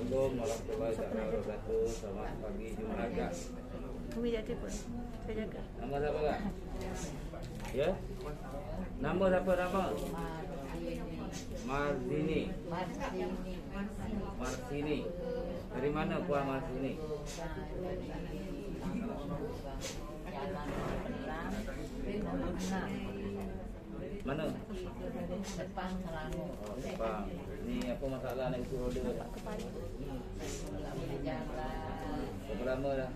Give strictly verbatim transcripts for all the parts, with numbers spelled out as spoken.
Assalamualaikum warahmatullahi wabarakatuh. Selamat pagi Jumraga. Umi dia telefon. Saya jaga. Nama siapa kak? Ya? Nama siapa nama? Marzini. Marzini. Dari mana Puan Marzini? Mana? Sepang Selangor. Oh, Sepang. Ini apa masalah naik kursi roda? Berapa lama dah?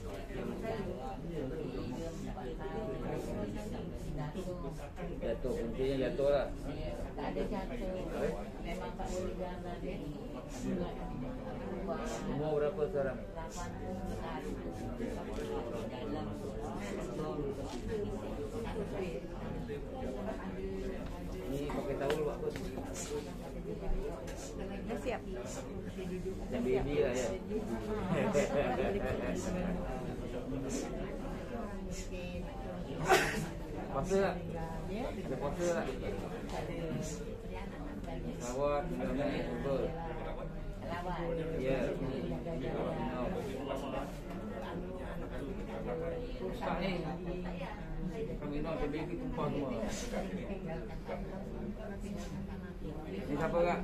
Jatuh, kuncinya jatuh lah. Tak ada jatuh. Memang tak boleh jalan dia. Umur berapa sekarang? lapan puluh satu. Ini pakai towel buat apa? Dah siap. Macam baby lah ya. Puasa tak? Ada puasa tak? Rawat, minum ni, apa? Ya. Oh. Rusak ni. Kami minum ada baby tumpah semua. Ni siapa kak?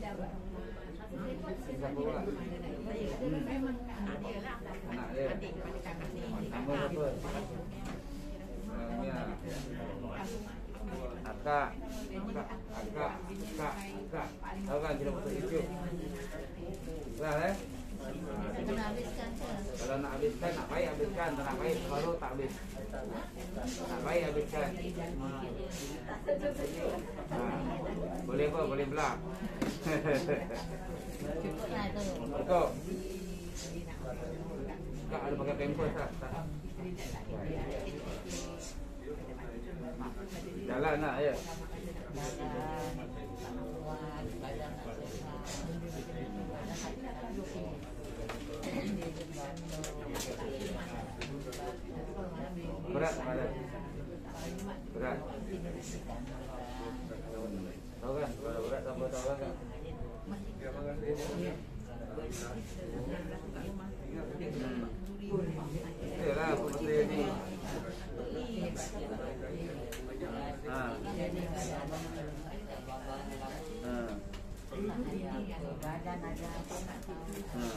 Ni siapa kak? Hmm. Anak dia. Nama siapa? Namanya Akak. Akak. Akak. Akak. Akak. Tahu kan kita masuk YouTube? Dah eh? Kena habiskan ke? Kalau nak habiskan, nak baik habiskan. Tak nak baik, baru tak habis. Nak baik habiskan. Ha. Boleh apa? Boleh belah. Cukup lah tu. Betul. Kak ada pakai pampers tak? Tak. Jalan nak ya. Berat mana? Berat. Tahu kan? Kalau berat tak tahu kan? Yalah, apa mesti ni? Ha. Ha. Badan ada apa nak tahu.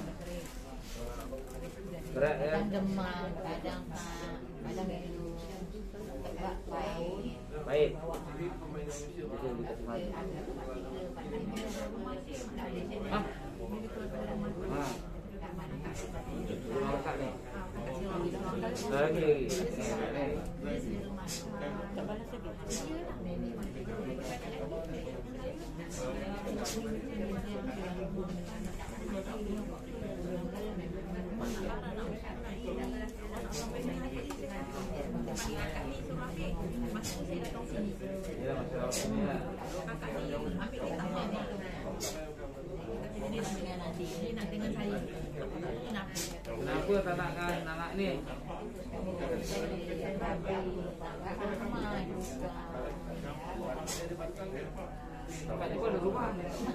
Berat ya? Kadang demam, kadang tak, kadang itu tak baik. Baik. Kita dikasih mati. Ha? Ha. Rumah kat ni. Lagi lagi. Ni. Ni lah masalah ni lah. Kenapa tak nak dengan anak ni? Tempat ni pun ada rumah.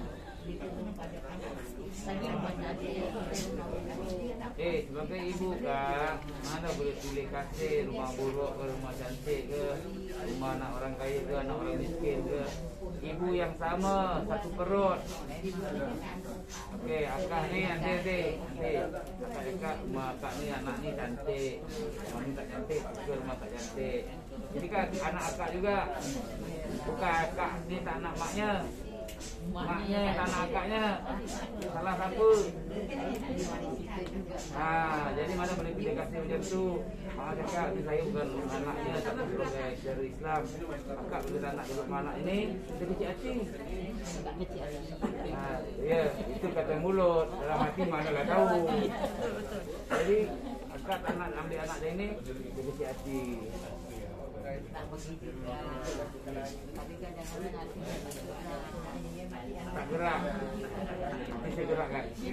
Eh, sebagai ibu kak, mana boleh pilih kasih rumah buruk ke rumah cantik ke, rumah anak orang kaya ke, anak orang miskin ke. Ibu yang sama, satu perut. Okey, akak ni nanti nanti nanti akak cakap rumah akak ni anak ni cantik, rumah ni tak cantik, ke rumah tak cantik. Jadi kan anak akak juga, bukan akak ni tak nak maknya. Maknya yang tak nak akaknya. Salah siapa? Ha, jadi mana boleh pilih kasih macam tu. Mak cakap ni saya bukan anaknya, tak perlu cara Islam. Akak bila tak nak duduk dengan anak ini, kita kecil hati. Ha, ya, itu kata mulut. Dalam hati manalah tahu. Jadi akak tak nak ambil anak dia ini, kita kecil hati. Tak begitu kan. Tapi kadang-kadang hati tak gerak. Ini saya gerakkan. Dia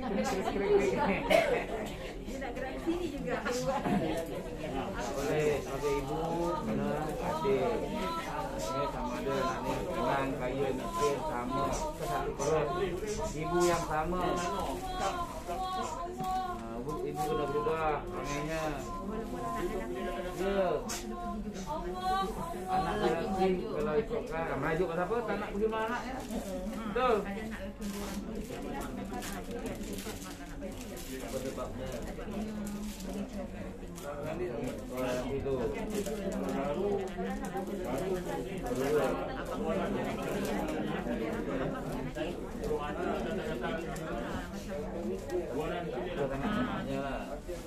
nak gerak di sini juga. Boleh sebagai ibu, kena adil. Ini sama ada anak ni tenang, kaya, miskin, sama. Satu perut. Ibu yang sama. Ah, ibu ibu kena berubah orangnya. Ya. Anak lelaki kalau ikutkan merajuk pasal apa? Tak nak pergi mana anaknya. Betul. Apa sebabnya? Orang itu. Anaknya lah.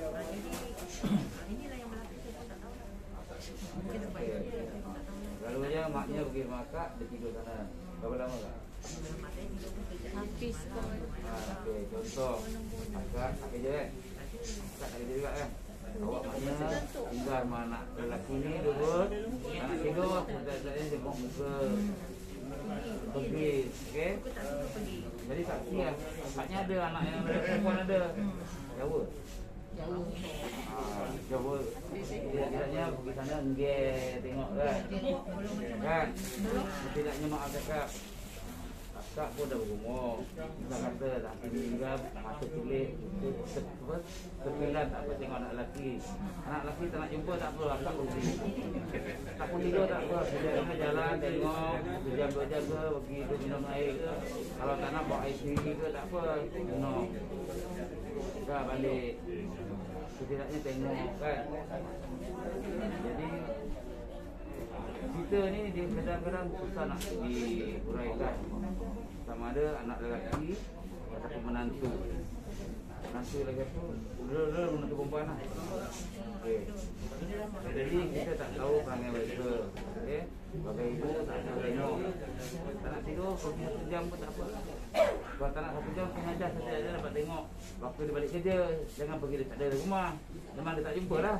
Lalunya maknya pergi makan, dia tidur sana. Berapa lama kak? Habis kau. Ah, okay. Contoh, akak, akak je kan? Akak tak kerja juga kan? Awak maknya tinggal sama anak lelaki ni duduk, anak tidur, sekejap-sekejap dia buang muka. Pergi, okey? Jadi saksi lah. Akaknya ada, anak yang ada, perempuan ada. Jawa? Jauh. Ah, Jawa. Tidaknya pergi sana enggak tengok kan? Kan? Tidaknya maaf cakap. Akak pun dah berumur. Kita kata tak tinggal mata tulis apa? Terpilan tak apa tengok anak lelaki. Anak lelaki tak nak jumpa tak apa, akak pun pergi. Tak pun tidur tak apa, kerja jalan tengok sejam dua jam ke pergi tu minum air ke. Kalau tak nak bawa air sendiri ke tak apa, minum. Dah balik. Setidaknya tengok kan. Jadi kita ni dia kadang-kadang susah nak diuraikan. Sama ada anak lelaki ataupun menantu. Menantu lagi tu, dulu-dulu menantu perempuan lah. Okay. Jadi kita tak tahu perangai mereka. Okay. Sebagai ibu tak ada tengok. Tak nak tidur, pergi satu jam pun tak apa. Kalau tak nak satu jam, setengah jam saja dia dapat tengok. Waktu dia balik kerja, jangan pergi dia tak ada di rumah. Memang dia tak jumpa lah.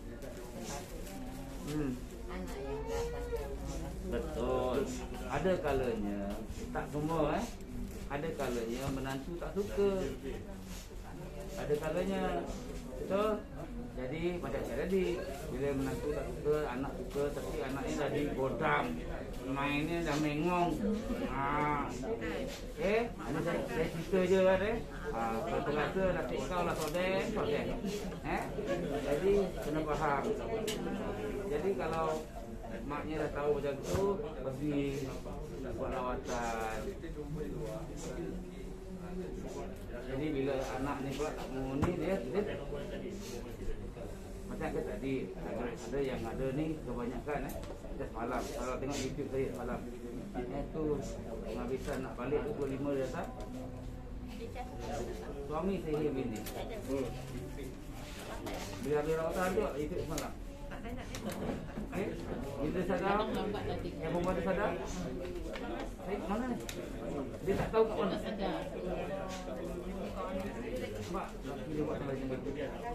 Hmm. Anak yang datang ke rumah. Betul. Ada kalanya tak semua eh. Ada kalanya menantu tak suka. Ada kalanya betul. Jadi macam saya tadi, bila menantu tak suka, anak suka, tapi anaknya dah digodam, mainnya dah mengong. Ah, eh, ada saya, saya cerita je kan eh. Ah, kata-kata dah tik kau lah sodeng, sodeng. Eh, jadi kena faham. Jadi kalau maknya dah tahu macam tu, pergi buat lawatan. Jadi bila anak ni pula tak mau ni, dia, dia macam ke tadi, ada, ada yang ada ni kebanyakan eh. Kita semalam, kalau tengok YouTube saya semalam, eh tu penghabisan nak balik tu pukul lima dia datang. Suami saya bini. Bila habis rawatan tu, YouTube semalam. Eh, bila sadar, yang perempuan dia sadar, saya kat mana ni? Dia tak tahu kat mana. Sebab lelaki dia buat sampai macam itu.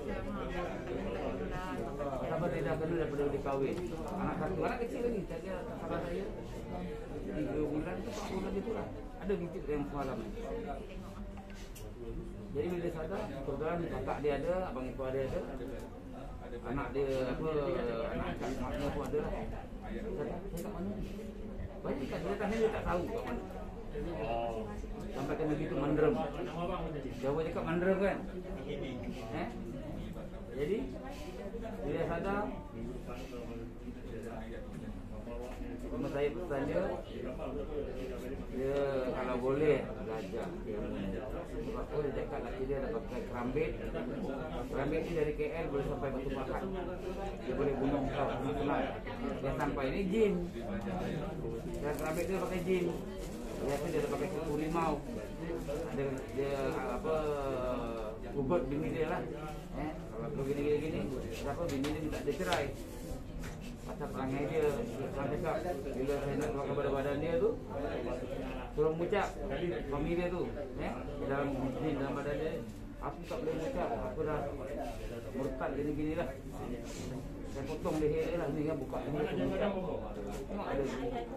Sampai dia dah kena daripada dia kahwin. Anak satu, anak kecil lagi. Saya sahabat saya, tiga bulan ke empat bulan gitu lah. Ada YouTube yang semalam ni. Jadi bila dia sadar, kebetulan kakak dia ada, abang ipar dia ada, anak dia apa, anak kat maknya pun ada lah. Saya kat mana ni? Banyak kat dia tanya dia tak tahu kat mana. Sampai kena gitu menderem. Jawa cakap menderem kan? Eh? Jadi bila sadar, cuma saya pesan dia, dia kalau boleh belajar ilmu. Sebab apa dia cakap laki dia dah pakai kerambit. Kerambit ni dari K L boleh sampai Batu Pahat. Dia boleh bunuh kau senang-senang. Dia sampai ni jin. Dan kerambit dia pakai jin. Biasa dia dah pakai kuku limau. Dia, dia apa ubat bini dia lah. Eh, kalau gini-gini kenapa bini dia minta dia cerai? Pasal perangai dia, orang cakap bila saya nak keluar kepada badan dia tu, suruh mengucap suami dia tu, eh, dalam jin dalam badan dia, aku tak boleh mengucap, aku dah murtad gini-gini lah. Saya potong leher dia lah, ni kan buka ni aku mengucap. Tengok ada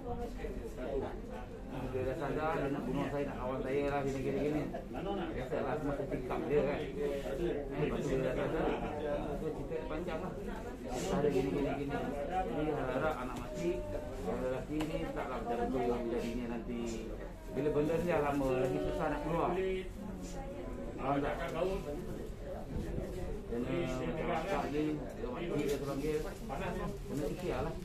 dia dah sadar, dia nak bunuh saya, nak lawan saya lah, gini-gini. Biasalah semasa tikap dia kan. Eh, lepas tu dia dah sadar, tu cerita panjang lah. Ada gini-gini. Jadi harap anak mati, yang lelaki ni taklah macam tu jadinya nanti. Bila benda ni dah lama, lagi susah nak keluar. Faham tak? Jangan rakak ni, dia mati dia terpanggil. Kena ikhtiar lah.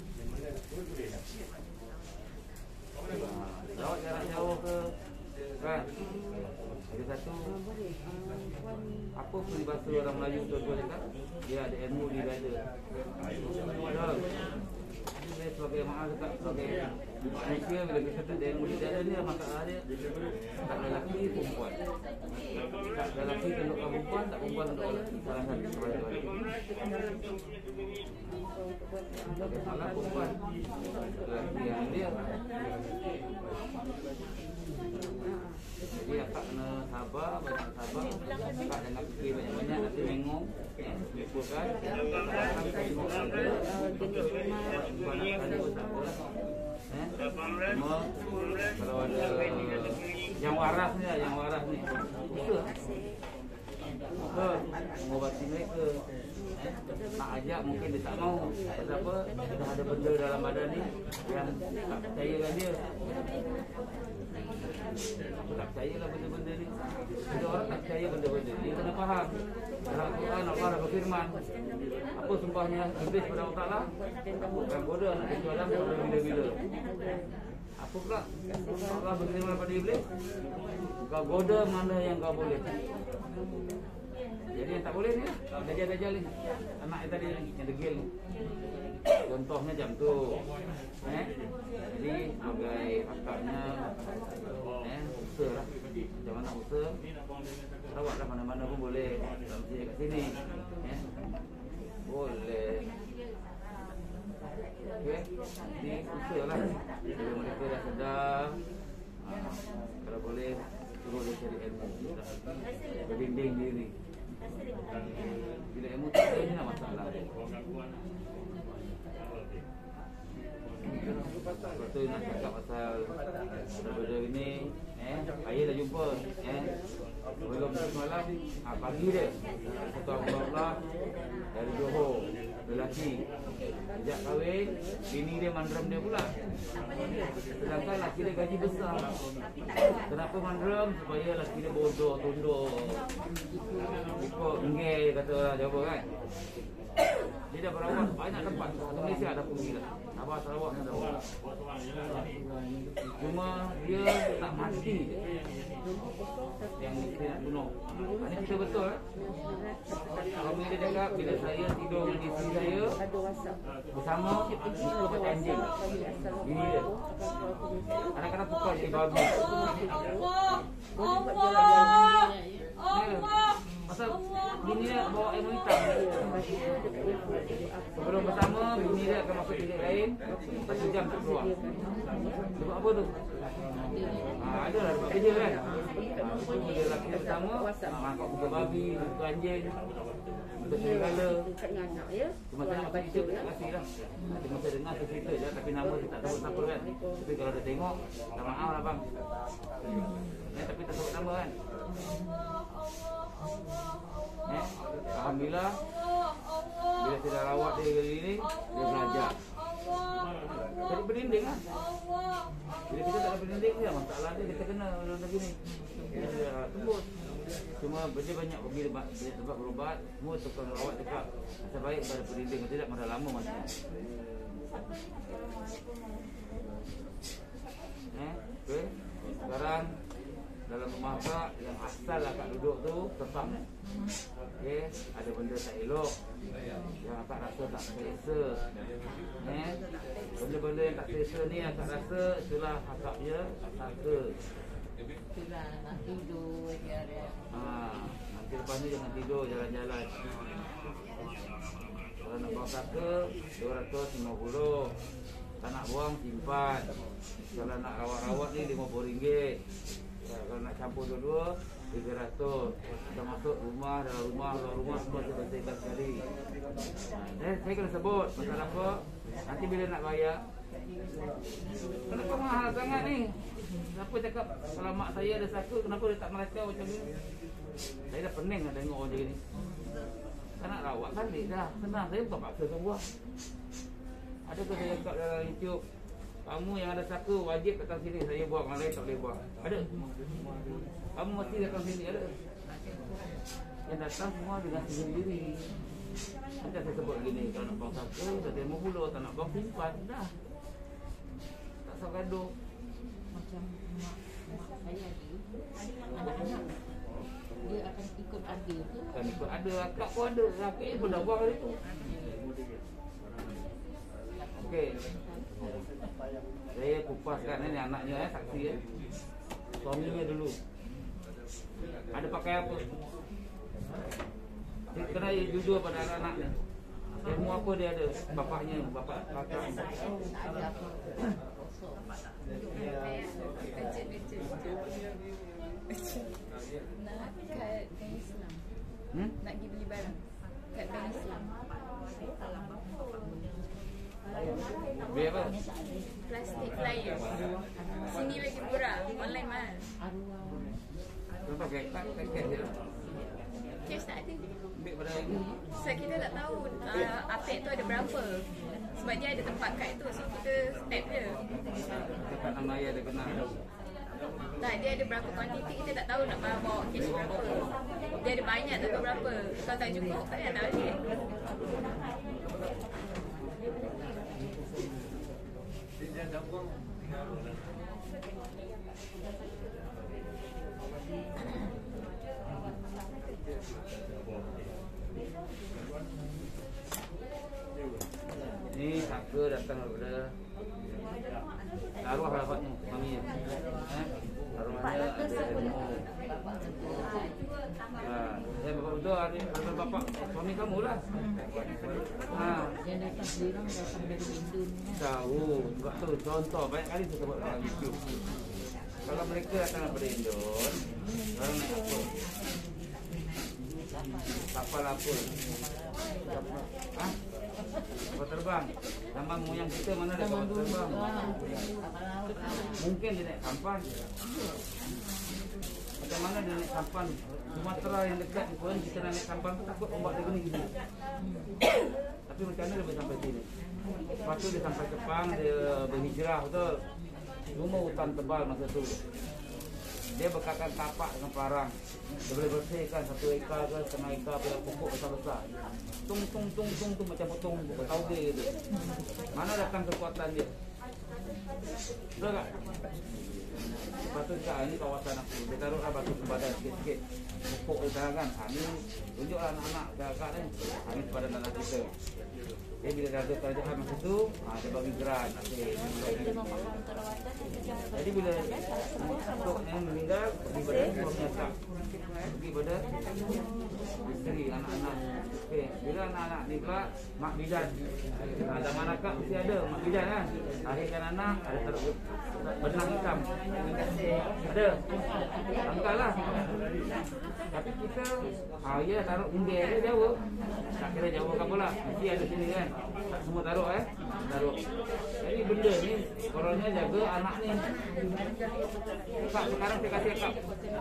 Jawab jarak jauh ke kan? Ada satu apa peribahasa orang Melayu tu tu cakap, dia ada ilmu di dada. Betul. Saya sebagai maaf cakap, sebagai manusia bila kita tu ada ilmu di dada ni, masalah dia tak ada lelaki perempuan. Tak ada lelaki tundukkan perempuan, tak perempuan tundukkan lelaki. Salah satu sebagai lelaki. Sebagai salah perempuan, lelaki yang dia. Jadi akak kena sabar, banyak sabar. Akak jangan fikir banyak-banyak, nanti bingung. Lupakan. Kadang-kadang kita tengok saja. Bukan nak tanya pun tak apa. Cuma kalau ada yang waras ni lah, yang waras ni usaha ke mengobati mereka. Nak ajak mungkin dia tak mau. Pasal apa? Dah ada benda dalam badan ni yang tak percayakan dia. Aku tak percayalah benda-benda ni. Bila orang tak percaya benda-benda ni, kena faham. Dalam Al-Quran Allah dah berfirman, apa sumpahnya Iblis pada Allah Ta'ala? Bukan bodoh anak kecil Adam sampai bila-bila. Apa pula Allah berfirman pada Iblis? Kau goda mana yang kau boleh. Jadi yang tak boleh ni lah, dajal-dajal ni. Anak yang tadi ni, yang degil ni. Contohnya jam tu. Eh? Jadi sebagai akaknya, eh, usaha lah. Macam mana usaha? Rawat lah mana-mana pun boleh. Dalam sini kat sini. Eh? Boleh. Okay? Jadi usaha lah. Bila mereka dah sedar, ha, kalau boleh suruh dia cari ilmu. Berdinding diri. Bila ilmu tak ada ni lah masalah. Lepas tu nak cakap pasal benda ini, eh, ayah dah jumpa, eh, belum semalam, ah, pagi dia, satu Allah dari Johor, lelaki, sejak kahwin, bini dia mandram dia pula. Sedangkan lelaki dia gaji besar. Kenapa mandram? Supaya lelaki dia bodoh, tunduk, ikut enggay kata orang Jawa kan. Dia dah berawak banyak tempat. Satu Malaysia dah pergi lah. Sabah, Sarawak dah berawak. Cuma dia tak mati je. Yang mesti nak bunuh. Ini kita betul eh? Suami dia cakap bila saya tidur dengan isteri saya bersama, muka macam anjing. Bini dia kadang-kadang tukar jadi babi. Pasal bini dia bawa ilmu hitam. Sebelum bersama, bini dia akan masuk bilik lain, satu jam tak keluar. Sebab apa tu? Ha, ada lah sebab kerja kan. Ha, itu bila lelaki bersama, mangkuk muka babi, muka anjing, muka serigala. Cuma saya nak cerita, tak kasih lah. Cuma saya dengar saya cerita je, tapi nama saya tak tahu siapa kan. Tapi kalau dia tengok, tak maaf lah bang. Eh, tapi tak sebut nama kan. Eh, Alhamdulillah, bila saya dah rawat dia kali ni, dia belajar. Jadi berdinding lah. Bila kita tak ada berdinding dia, masalah dia kita kena benda begini. Dia dah tembus. Cuma dia banyak pergi tempat, tempat berubat, semua tukang rawat cakap asal baik pada berdinding, tidak pada lama masa. Eh, okay. Sekarang dalam rumah akak yang asal akak duduk tu tetap ni. Okey, ada benda tak elok yang akak rasa tak selesa. Eh, benda-benda yang tak selesa ni akak rasa itulah akak punya sangka. Itulah nak tidur je dia. Ha, nanti lepas ni jangan tidur, jalan-jalan. Kalau nak bawa saka dua ratus lima puluh. Tak nak buang simpan. Kalau nak rawat-rawat ni lima puluh ringgit. Ya, kalau nak campur dua-dua tiga ratus. Kita masuk rumah, dalam rumah, luar rumah semua saya bersihkan sekali. Eh, saya kena sebut pasal apa? Nanti bila nak bayar, kenapa mahal sangat ni? Kenapa cakap kalau mak saya ada saka, kenapa dia tak melacau macam ni? Saya dah pening lah tengok orang macam ni. Tak nak rawat balik dah, senang. Saya bukan paksa semua. Ada ke saya cakap dalam YouTube, kamu yang ada saka wajib datang sini, saya buat, orang lain tak boleh buat. Ada? Kamu mesti datang sini, ada? Yang datang semua dengan sendiri. Macam saya sebut gini, kalau nak buang satu, dah demo puluh, tak nak buang simpan, dah. Tak usah gaduh. Macam mak, mak saya ni, anak-anak dia akan ikut ada ke? Kan ikut ada, akak pun ada, akak pun dah buang hari tu. Okey. Saya kupaskan ni anaknya eh, saksi eh. Suaminya dulu. Ada pakai apa? Dia kena jujur pada anak-anak ni. Ilmu apa dia ada? Bapaknya, bapak kakak. Ada apa? Kosong. Nak kat Bank Islam. Hmm? Nak pergi beli barang kat Bank Islam. Beli apa? Plastik flyer. Sini lagi murah, online mahal. Arwah. Kau pakai kad, pakai kad je lah. Cash tak ada. Ambil pada lagi. Sebab kita tak tahu uh, update tu ada berapa. Sebab dia ada tempat kad tu, so kita step je. Dekat nama ayah dia kena. Tak, dia ada berapa kuantiti, kita tak tahu nak bawa cash berapa. Dia ada banyak tak tahu berapa. Kalau tak cukup, tak payah nak balik. Ni saka datang daripada arwah bapaknya, maminya. Eh? Arwahnya ada ilmu. Ha, eh bapak betul hari ada bapak suami kamu lah. Ha, Yang datang dirang datang dari Indon. tahu. Sebab tu contoh banyak kali saya sebut dalam YouTube. Kalau mereka datang daripada Indon, orang naik apa? Kapal apa? Ha? Kapal terbang. Zaman moyang kita mana ada kapal terbang? Mungkin dia naik sampan. Macam mana dia naik sampan? Sumatera yang dekat pun kita nak naik sampan tu takut ombak dia gini gini. Tapi macam mana dia boleh sampai sini? Lepas tu dia sampai Jepang, dia berhijrah betul. Cuma hutan tebal masa tu. Dia bekatkan tapak dengan parang. Dia boleh bersihkan satu ekar ke setengah ekar pada pokok besar-besar. Tung tung tung tung tung macam potong pokok tauge gitu. Mana datang kekuatan dia? Betul tak? Lepas tu cakap, ini kawasan aku. Dia taruhlah batu sempadan sikit-sikit. Pokok dia tangan. Ha, ni tunjuklah anak-anak kakak ni. Ha, ni sempadan tanah kita. Dia bila dah ada kerajaan masa tu, ha, dia bagi geran. Okay. Jadi bila tok yang meninggal, pergi pada suaminya tak. Pergi pada isteri, anak-anak. Okay. Bila anak-anak ni pula, mak bidan. Ha, zaman akak mesti ada mak bidan kan. Lahirkan anak, ada taruh benang hitam. Ada. Angkatlah. Tapi kita, ah ya taruh unggah dia Jawa. Tak kira Jawa ke pula. Mesti ada sini kan. Tak semua taruh eh. Taruh. Jadi benda ni orangnya jaga anak ni. Kak sekarang saya kasih kak.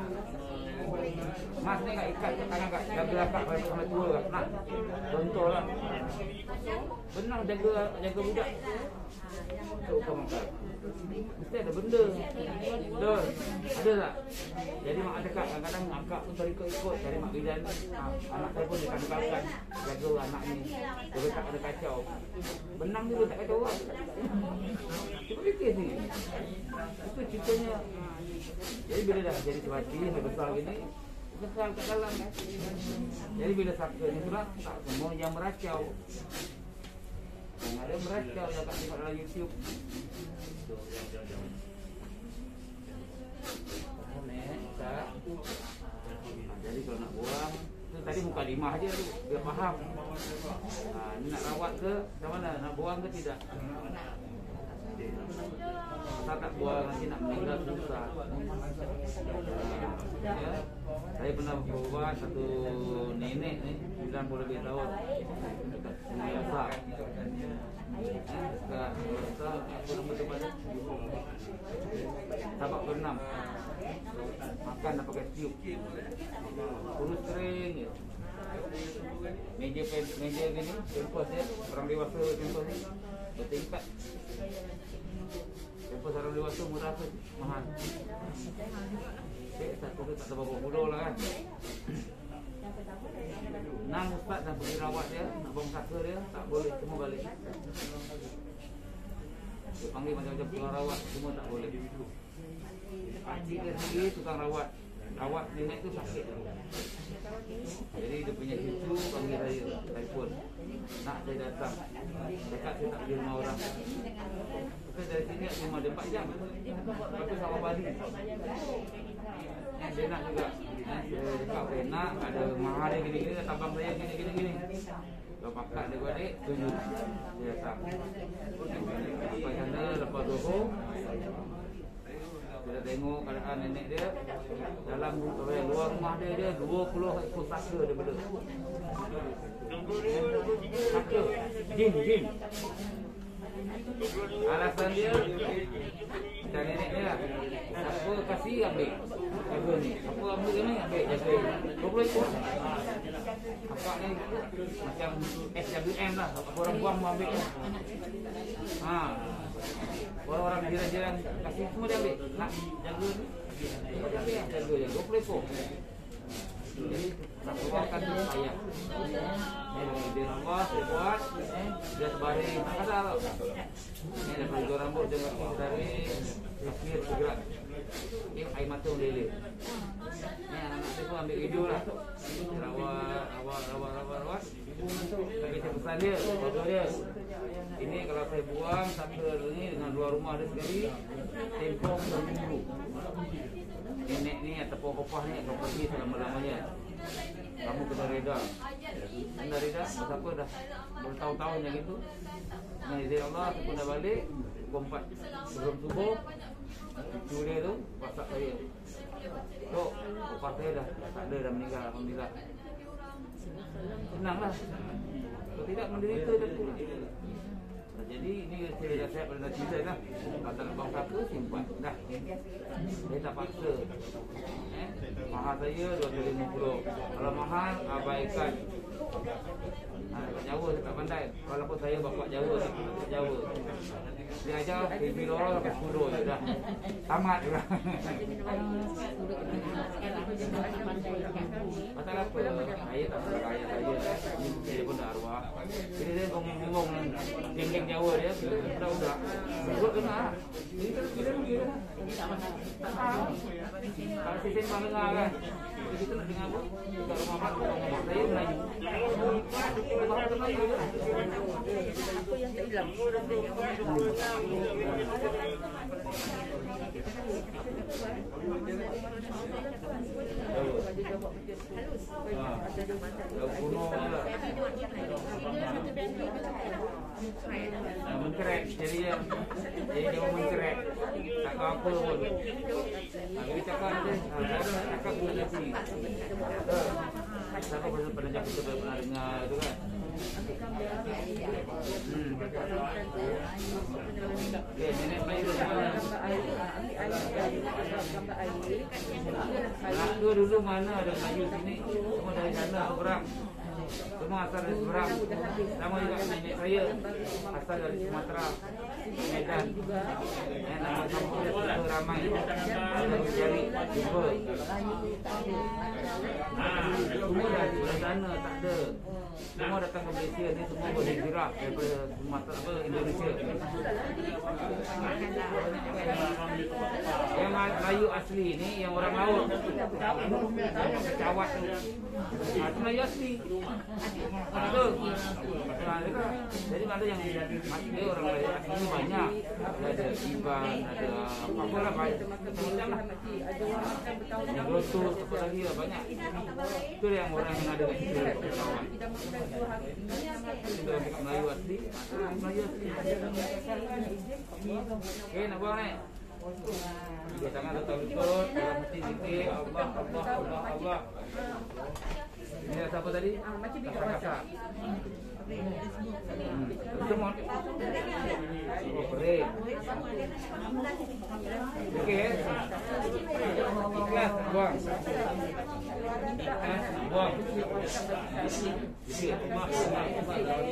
Mas ni kak ikat ke tangan kak. Jaga kak sampai tua kak. Nak. Contohlah. Benar jaga jaga budak. Untuk hukum kak. Mesti ada benda. Betul. Ada tak? Jadi mak cakap kadang-kadang akak pun terikut-ikut cari mak bidan. Ha, anak saya pun dikamkan jaga anak ni. Dia tak ada kacau. Benang ni dia tak kacau orang. Cuba fikir sini. Itu ceritanya. Jadi bila dah jadi sebati, dah besar gini, besar kat dalam. Jadi bila saka ni pula, tak semua yang meracau. Yang ada meracau yang tak tengok dalam YouTube. Ha, jadi kalau nak buang tu tadi muka limah je tu dia faham. Ha, ni nak rawat ke macam mana, nak buang ke tidak? Saya tak buang nanti nak meninggal susah. Ha, ya. Saya pernah berubat satu nenek ni sembilan puluh lebih tahun dekat Sungai Asak. Eh, dekat Asak apa nama tempat dia? Sabak Bernam. Makan dah pakai tiup. Kurus kering je. Meja meja gini, tempos dia, orang dewasa tempos ni bertingkat. Tempos orang dewasa murah tu, mahal. Okay, satu tu tak terlalu bodoh lah kan. pergi rawat dia, nak buang saka dia, tak boleh, semua balik. Dia panggil macam-macam tukang rawat, semua tak boleh. Pakcik dia sendiri tukang rawat, rawat nenek tu sakit. Jadi dia punya cucu panggil saya, telefon, nak saya datang. Cakap saya tak pergi rumah orang. Tapi dari sini rumah dia empat jam. Lepas tu sama Bali. Dia nak juga. Dia cakap saya nak ada mahal dia gini-gini, tabang saya gini-gini. Kalau pakat dia balik, tujuh. Dia datang. Sampai sana lepas Zohor, kita tengok keadaan nenek dia. Dalam luar rumah dia, dia dua puluh ekor saka dia bela. Saka, jin, jin. Alasan dia, dan nenek dia lah, siapa kasih ambil jaga ni, siapa ambil ni ambil jaga dua puluh ekor. Kakak ni macam S W M lah, apa orang buang mau ambil. Ha, orang-orang jiran-jiran kasih semua dia ambil, nak jaga ni, semua dia ambil, jaga je dua puluh ekor. Jadi nak keluarkan tu ayah. Ni dia nampak, saya buat, dia sebaring, tak ada tau. Ni dah pergi rambut, dia kaki sebaring, kaki bergerak. Ni air mata meleleh. Ni anak-anak saya pun ambil video lah. Rawat, rawat, rawat, rawat, rawat. Tapi saya pesan dia, foto dia. Ini kalau saya buang saka ni dengan luar rumah dia sekali, tempoh seminggu. Nenek ni ataupun kopah ni akan pergi selama-lamanya. Kamu kena reda. Anda reda? Berapa dah? Bertahun-tahun yang itu. Dengan izin Allah, saya pun dah balik. Pukul empat sebelum subuh, cucu dia tu WhatsApp saya. Tok, kopah saya dah tak ada, dah meninggal. Alhamdulillah. Senanglah. Kalau tidak menderita dah tu. Jadi ini saya dah siap pada netizen lah. Kalau tak nak bang saka, simpan. Dah. Saya tak paksa. Eh? Mahal saya dua ratus lima puluh. Kalau mahal, abaikan. Ha, kat Jawa saya tak pandai. Walaupun saya bapak Jawa, saya tak Jawa. Dia ajar baby lorong sampai sepuluh je dah. Tamat je lah. Pasal apa? Saya tak salah ayah saya. Dia pun dah arwah. Jadi dia ngomong-ngomong geng-geng Jawa dia. Udah-udah. Sebut kena lah. Jadi terus bila dia lah. Tak tahu. Kalau si sembang dengar kan. Jadi kita nak dengar apa? Dekat rumah mak, rumah mak saya Melayu. Rumah mak Melayu je lah. Apa yang tak hilang? Mengkerek, jadi dia jadi dia mengkerek, tak tahu apa pun. Kita cakap dia, ada cakap dengan nasi. Siapa pernah pernah cakap kita pernah dengar itu kan? Hmm. Okay, nenek Melayu tu mana? Nak tu dulu mana ada Melayu sini? Semua dari sana seberang. Semua asal dari seberang. Sama juga nenek saya asal dari Sumatera, Medan. Eh, nama kampung dia Sumatera ramai. Ada mencari jumpa. Semua dari sana tak ada. Semua datang ke Malaysia ni semua berhijrah daripada Sumatera apa Indonesia. Yang Melayu asli ni yang orang laut. Kecawat tu. Ah, itu Melayu asli. Betul. Nah, jadi ada yang asli orang Melayu asli ni banyak. Ada Iban, ada apa-apa lah banyak. Macam lah. Yang Lotus, apa lagi lah banyak. Itu yang orang yang ada di sini. Kita cakap Melayu asli. Ah, Melayu asli. Okey, nak buang ni. Dua tangan letak lutut, dalam hati zikir Allah, Allah, Allah, Allah. Ini rasa apa tadi? Kasar-kasar. Hmm. Semua. Oh, perik. Okey eh. Ikhlas, buang. Eh, buang. Zikir Allah, Allah, Allah.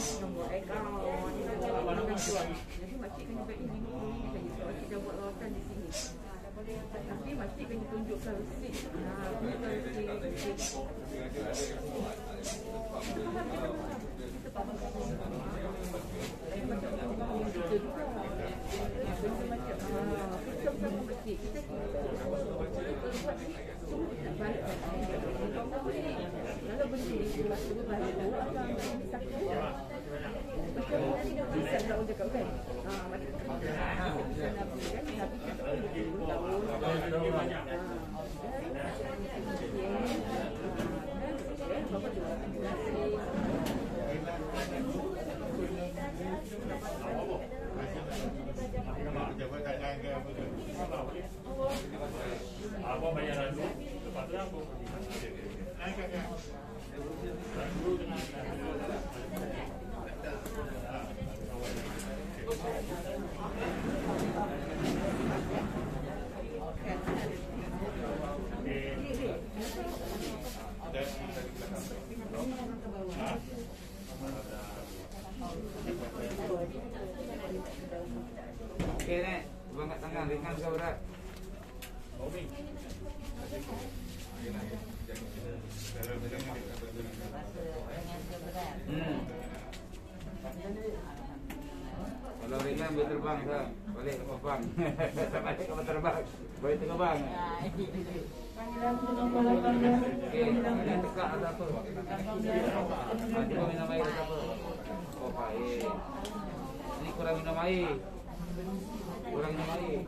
Kita buat rawatan di sini. Tapi makcik kena tunjukkan receipt. Ha, tunjukkan receipt. Apa bayaran dulu? Tepatnya apa? Okey, Nek. Buang kat tangan, ringan ke berat? Hmm. Kalau ringan boleh terbang ke, balik ke Pahang. Tak balik kapal terbang, boleh terbang. Okey, ini tekak ada apa? Ha, cuba minum air ada apa? Oh, pahit. Ini kurang minum air. Kurang minum air.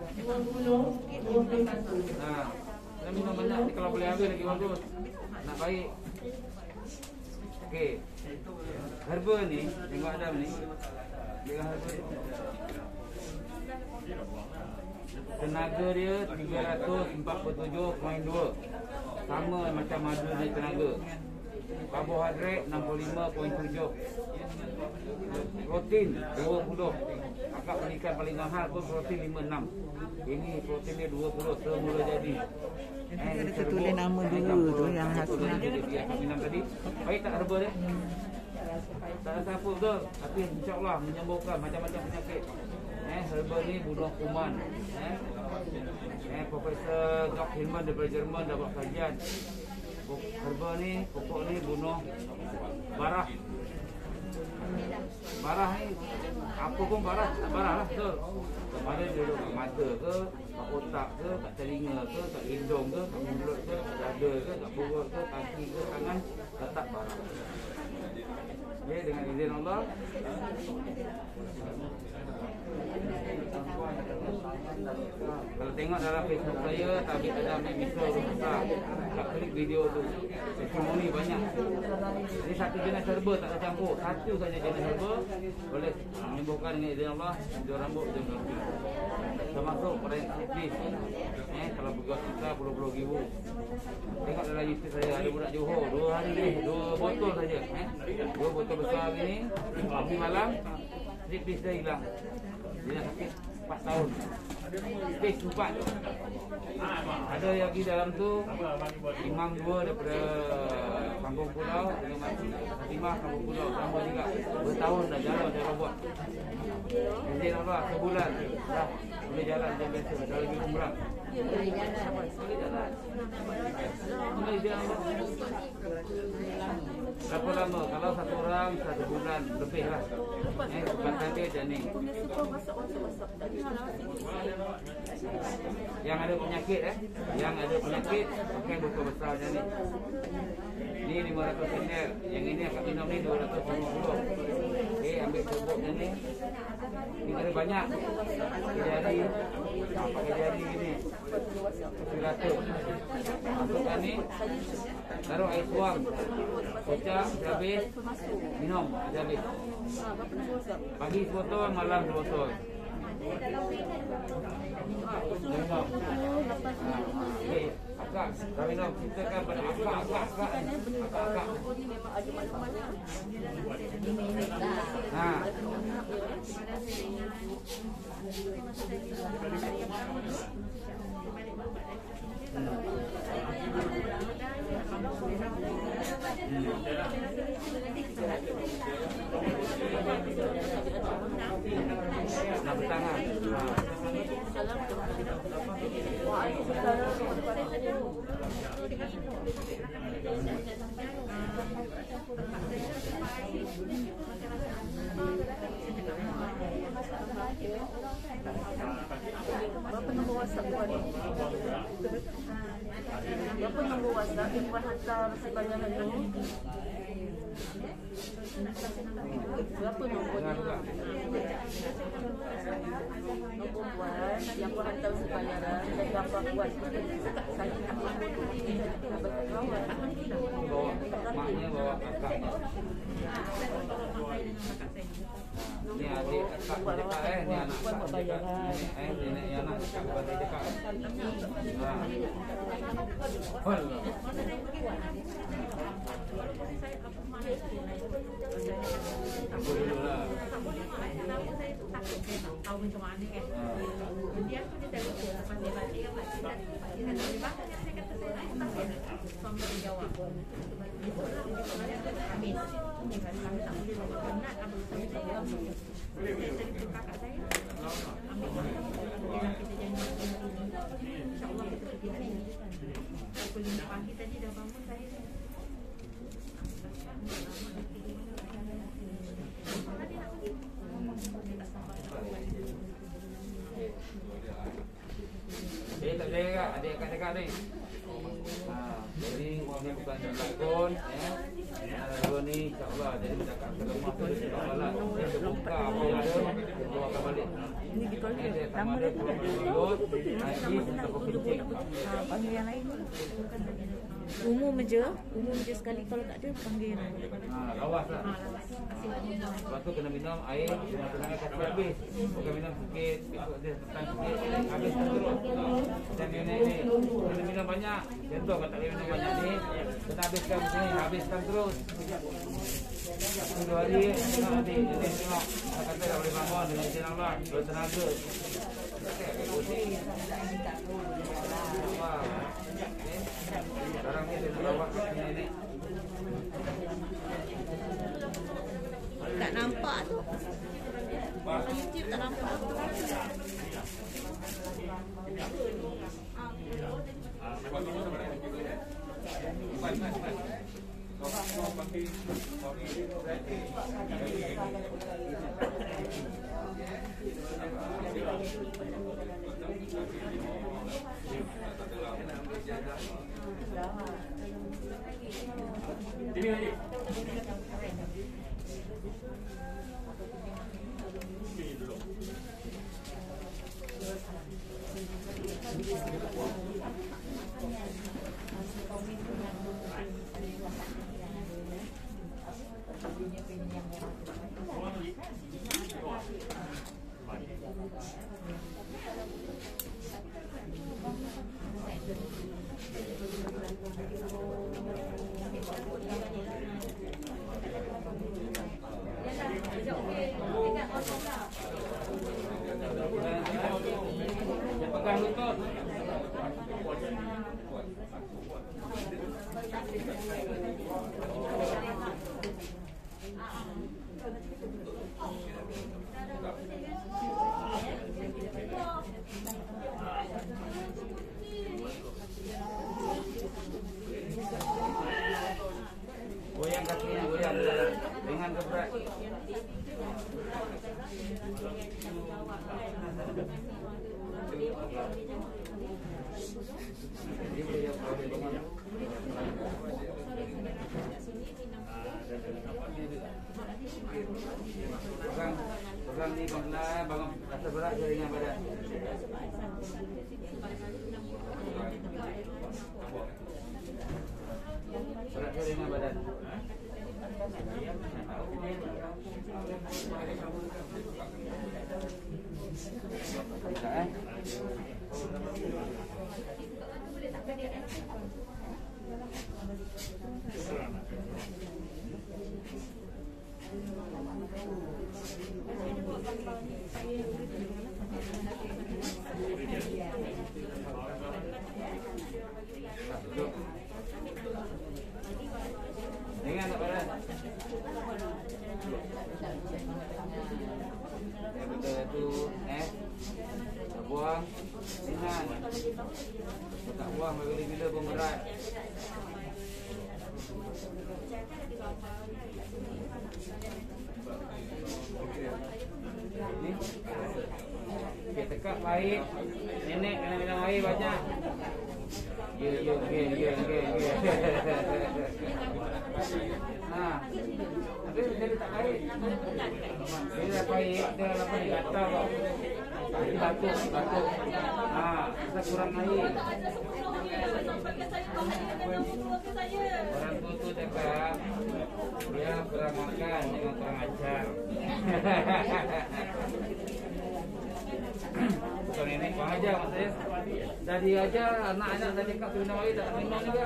Nah, kita minum banyak ni kalau boleh habis lagi bagus. Nak baik. Okey. Herba ni, tengok Adam ni. Dia herba ni. Tenaga dia tiga ratus empat puluh tujuh perpuluhan dua. Sama macam madu ni tenaga. Karbohidrat enam puluh lima perpuluhan tujuh. Protein dua puluh. Akak belikan paling mahal pun protein lima puluh enam. Ini protein dia dua puluh semula jadi. Eh, Kita tulis nama dulu tu yang hasil. Dia akak minum tadi. Baik tak herba dia? Tak rasa apa betul. Tapi insyaAllah menyembuhkan macam-macam penyakit. Eh, herba ni bunuh kuman. Eh, eh Profesor Dok Hilman daripada Jerman dah buat kajian. Herba ni, pokok ni bunuh barah. Barah ni, apa pun barah, tak barah lah, betul. Kepada duduk kat mata ke, kat otak ke, kat telinga ke, kat hidung ke, kat mulut ke, kat dada ke, kat perut ke, kaki ke, tangan, tetap barah. Okay, dengan izin Allah. Kalau tengok dalam Facebook saya, Tabib ada ambil misal besar. Tak klik video tu. Testimoni banyak. Ini satu jenis herba tak ada campur. Satu saja jenis herba boleh menyembuhkan dengan izin Allah. Hijau rambut, hijau rambut. Termasuk perintis. Eh, kalau pergi hospital puluh-puluh ribu. Tengok dalam YouTube saya ada budak Johor. Dua hari ni, dua botol saja. Eh, dua botol besar ni. Pagi malam, striptease dia hilang. Dia sakit empat tahun. Striptease empat. Ada yang di dalam tu imam dua daripada Kampung Pulau dengan Fatimah Kampung Pulau sama juga bertahun dah jalan cara buat. Izin Allah sebulan dah boleh jalan macam biasa dah lagi umrah. Boleh jalan. Boleh jalan. Berapa lama? Kalau satu orang satu bulan lebih lah. Eh, kesempatan dia macam ni. Yang ada penyakit eh, yang ada penyakit pakai botol besar macam ni. Ni lima ratus ml. Yang ini akak minum ni dua ratus lima puluh. Okey, ambil serbuk macam ni. Ni ada banyak. Pakai jari. Ha, pakai jari gini. seratus. Masukkan ni. Taruh air tuang. Kocak, habis. Minum, habis. Pagi sebotol, malam sebotol. Minum. Okey, akak, dah minum. Ceritakan pada akak, akak, akak. Akak, akak. Ha. Nak bertangan. Ha. Berapa nombor WhatsApp buat ni? Berapa nombor WhatsApp yang buat hantar sebayaran tu? Berapa nombornya? Nombor buat yang buat hantar sebayaran dan gambar buat. Saya tak mahu tu. Tak berkawan. Bawa maknya, bawa kakaknya. Ni adik kakak buat dekat eh. Ni anak kakak dekat. Eh, nenek yang anak kakak buat dekat. Ha. Allah. Aku dulu lah. Tahu macam mana kan? Dia tu dia tak lupa lepas dia balik kan balik tak dia kan dia bahkan saya kata saya tak suami dia jawab. Amin. Ini kan kami tak boleh buat penat abang saya tak boleh. Saya cerita kakak saya. Amin. Bila kita janji insya-Allah kita pergi hari ini. Pukul lima pagi tadi dah bangun saya. Eh, tak boleh kak, adik kat dekat ni. Ha, jadi dia bukan lakon, ya. Kalau ni insya-Allah jadi cakap kelemah tu insya-Allah lah. Dia terbuka apa yang ada, dia bawa balik. Ini di call Dia nama tambah dia dia mulut, haji ataupun kencing. ah, panggil yang lain. Umum je, umum je sekali kalau tak ada panggil yang lain. Ha, lawas lah. Lepas tu kena minum air, dengan tenang kaki habis. Bukan minum sikit, besok dia petang sikit, habis terus. Dan minum ni, kena minum banyak. Contoh kalau tak boleh minum banyak ni, kena habiskan macam ni, habiskan terus. Satu dua hari, tengok nanti, nanti tengok. Saya kata tak boleh bangun dengan senang lah, bertenaga. Wah, sekarang ni dia nak rawat kat sini ni. Tak nampak tu. Kalau YouTube tak nampak tu. Ini lagi. Dia pegang lutut. Goyang kakinya, goyang, goyang. Ringan ke berat? Jadi boleh yang boleh bangun. Pegang, pegang ni bangun, bangun rasa berat ke ringan badan? Berat ke ringan badan? Tak eh? Ringan tak badan? Ya betul tu eh. Tak buang. Ringan. Tak buang bila-bila pun berat. Ni. Okey, tekak baik. Nenek kena minum air banyak. Ya, ya, ya, ya, ya, ya. Ha. Tapi jadi tak baik. Dia dah baik, dia apa ni gatal kau. Dia batuk, batuk. Ha, kita kurang air. Orang tua tu cakap dia kurang makan, jangan kurang ajar. Bukan nenek kurang ajar maksudnya. Dah diajar anak-anak dah cakap tu minum air tak minum juga.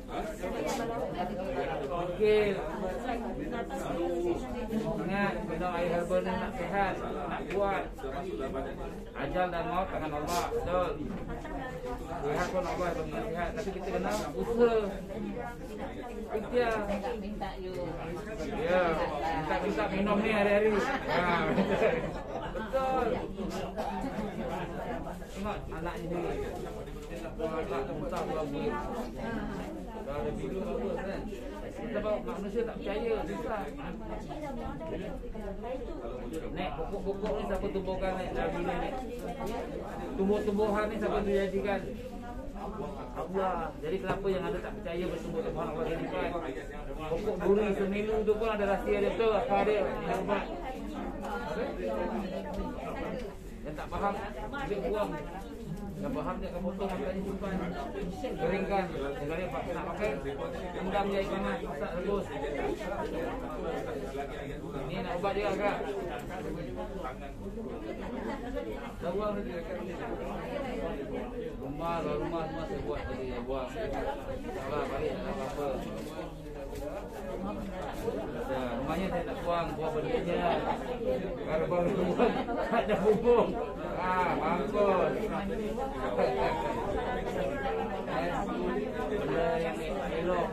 Okey. Ingat minum air herbal ni nak sihat, nak kuat. Ajal dan maut tangan Allah. Betul. Sihat pun Allah yang bagi sihat, tapi kita kena usaha. Ikhtiar. Ya, minta-minta minum ni hari-hari. Ha, betul. Betul. Tengok anaknya sendiri. Dia tak buang anak terbesar dua bulan. Dah ada video bagus kan. Sebab manusia tak percaya, susah. Nek, pokok-pokok ni siapa tumbuhkan nek? Nabi ni nek. Tumbuh-tumbuhan ni siapa dijadikan? Allah. Jadi kenapa yang ada tak percaya bertumbuh Tuhan Allah jadikan? Pokok duri semilu tu pun ada rahsia dia, betul? Apa dia? Hebat. Yang tak faham, dia buang. Yang faham dia akan potong, akan simpan, keringkan. Sekali nak pakai, endam dia ikan mas, masak rebus. Ini nak ubat dia agak. Dah buang lagi dekat ni. Rumah, rumah semua saya buat tadi, saya buang. Salah balik, tak apa-apa. Ya, rumahnya saya tak buang, buang benda-benda. Kalau baru buang, tak ada bubung. Ah, mampus. Benda yang elok.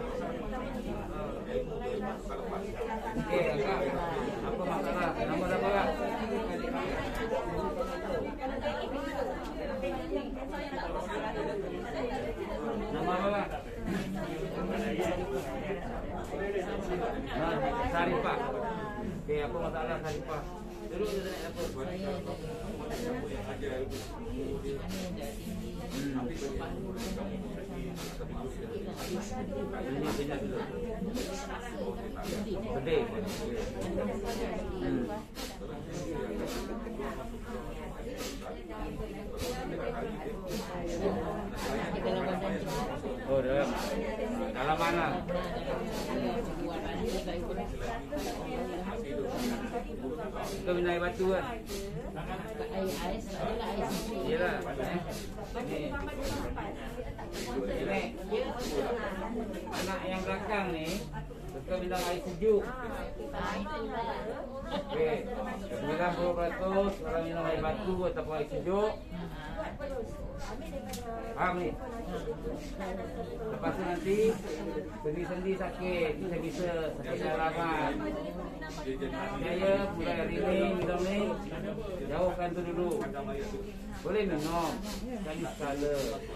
Okey, kakak. Apa masalah? Nama dah apa? Nama apa? Nah, Sarifah. Okey, apa masalah Sarifah? Dulu dia nak apa? Hmm. Ini banyak dulu. Sedih. Hmm. Oh, dah. Dalam mana? Kau minum air batu kan? Air ais, adalah air suci. Yalah. Ni. Ini. Anak yang belakang ni suka minum air sejuk. Okey. sembilan puluh peratus orang minum air batu ataupun air sejuk. Faham ni? Lepas tu nanti sendi-sendi sakit, bisa-bisa sakit dalaman. Saya mulai hari ni minum ni, jauhkan tu dulu. Boleh minum sekali sekala.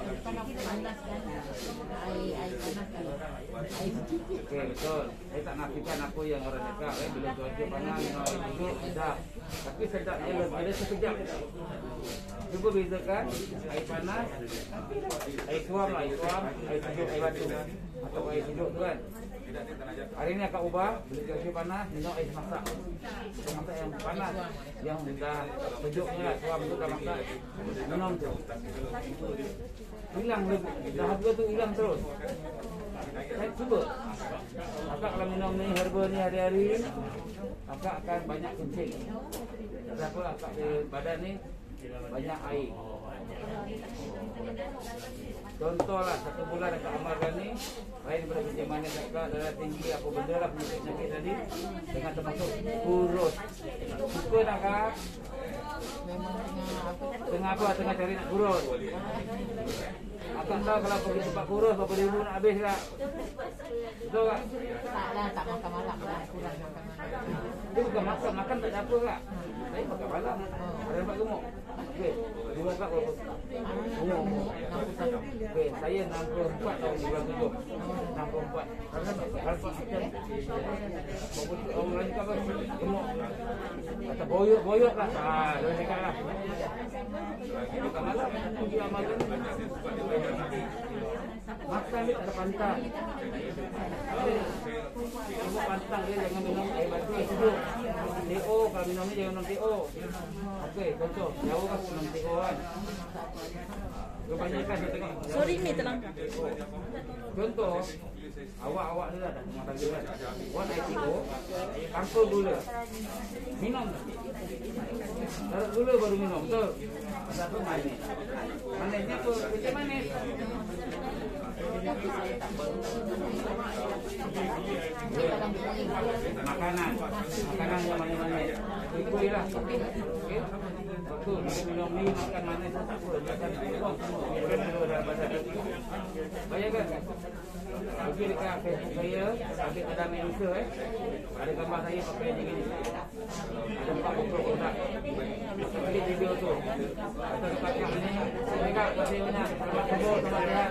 Okey, betul. Saya tak nafikan apa yang orang cakap eh, bila cuaca panas minum air sejuk sedap. Tapi sedapnya lebih ada sekejap. Cuba bezakan air panas, air suam lah, air suam, air sejuk, air batu atau air sejuk tu kan. Hari ni akan ubah, bila cuaca panas, minum air masak. Masak yang panas, yang dah sejuknya, suam tu dah masak, minum tu. Hilang, dahaga tu hilang terus. Saya cuba. Akak kalau minum ni herbal ni hari-hari, akak akan banyak kencing. Kenapa akak badan ni banyak air. Contohlah satu bulan dekat amalkan ni, lain daripada kencing manis akak, darah tinggi, apa benda lah penyakit-penyakit tadi, dengan termasuk kurus. Suka nak kak? Tengah apa? Tengah cari nak kurus. Akak tahu kalau pergi tempat kurus berapa ribu nak habis kak? Betul kak? Tak lah, tak makan malam lah, kurang makan malam. Dia bukan makan, makan tak ada apa kak? Saya makan malam, ada dapat gemuk. Okey, umur kak berapa? Umur, umur. Okey, saya enam puluh empat tahun bulan tujuh. enam puluh empat. Karena kalau kita orang lain kata gemuk. Kata boyok-boyok lah. Ah, dah cakap lah. Kita malam pergi amalan. Makan dia ada pantang. Ibu pantang dia jangan minum air batu sejuk. T O kalau minumnya jangan minum T O. Okey, contoh. Jauh kan minum T O kan. Kebanyakan kita tengok. Sorry ni terlangkah. Contoh, awak-awak ni lah dah rumah tangga kan. Buat I T O, tanpa gula. Minum. Taruh gula baru minum, betul? Pasal apa manis? Manisnya apa? Kecil manis. Makanan. Makanan yang manis-manis. Ikut lah. Okey? Waktu minum ni makan manis tak apa. Macam buang semua. Benda dalam badan. Bayangkan. Pergi dekat Facebook saya, ambil kedai Medusa eh. Ada gambar saya pakai ni gini. Ada empat puluh produk. Pergi video tu. Atau dekat kat ni. Saya kak, terima kasih banyak. Selamat kubur, selamat sihat.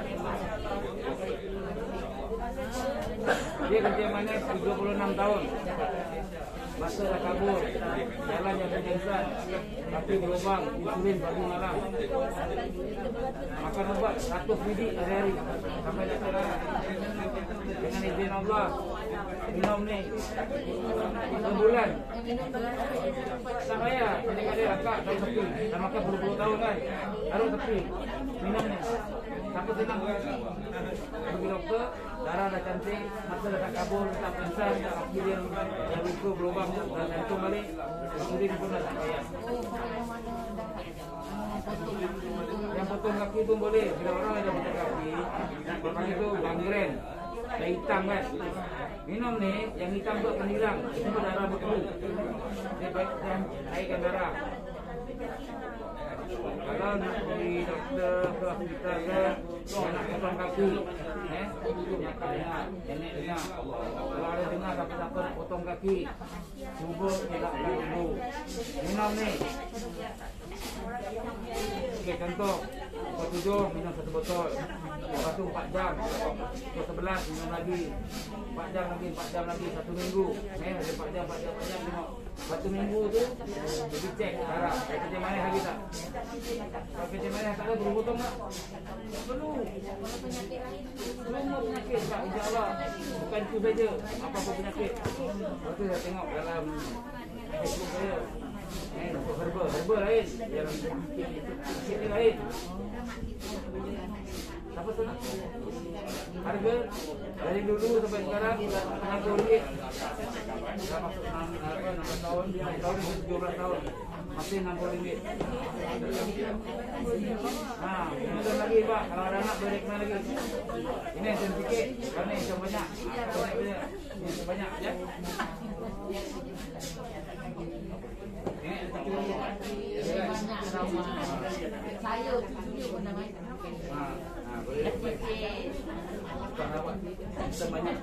Dia kerja manis tujuh puluh enam tahun. Masa dah kabur. Jalan yang berjengsan. Kaki berlubang. Insulin pagi malam. Makan ubat seratus biji hari-hari. Sampai dah darah. Dengan izin Allah. Minum ni sebulan. Tak payah. Jadi ada akak tahu tepi. Dah makan puluh-puluh tahun kan. Taruh tepi. Minum ni. Siapa senang pergi doktor, darah dah cantik, masa dah tak kabur, tak pingsan, kaki dia yang luka berlubang tu, dah jantung balik, insulin pun dah tak payah. Yang potong kaki tu boleh, bila orang yang dah potong kaki, orang itu gangren, dah hitam kan. Minum ni, yang hitam tu akan hilang, semua darah beku. Dia baik dan naikkan darah. Kalau nak pergi doktor ke hospital ke, nak potong kaki, eh, nyata dengar, nenek dengar. Kalau ada dengar siapa-siapa nak potong kaki, cuba elakkan dulu. Minum ni. Okey, contoh, pukul tujuh minum satu botol. Lepas tu empat jam. Pukul sebelas minum lagi. empat jam lagi, empat jam lagi, satu minggu. Eh, ada empat jam, empat jam, empat jam tengok. Satu minggu tu, pergi cek darah. Kecil manis lagi tak? Kalau kecil manis tak ada, perlu potong tak? Tak perlu. Semua penyakit tak, insyaAllah. Bukan itu saja, apa-apa penyakit. Lepas tu saya tengok dalam Facebook saya. Eh, untuk herba, herba lain. Yang sikit ni lain. Siapa senang? Harga dari dulu sampai sekarang enam puluh ringgit. Dah masuk enam belas tahun, enam tahun, tujuh belas tahun. Masih enam puluh ringgit. Nah, kemudian lagi Pak, kalau ada anak boleh kenal lagi. Ini yang sedikit, kalau ni yang banyak. Banyak-banyak. Ini yang banyak ya. Ini saya tujuh pun dah main. Ha, ha, boleh. Bukan awak kita banyak.